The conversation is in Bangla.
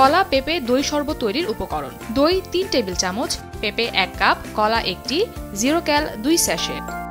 কলা পেঁপে দই শরবত তৈরির উপকরণ: দই 3 টেবিল চামচ, পেঁপে 1 কাপ, কলা 1টি, জিরো ক্যাল 2 স্যাশে।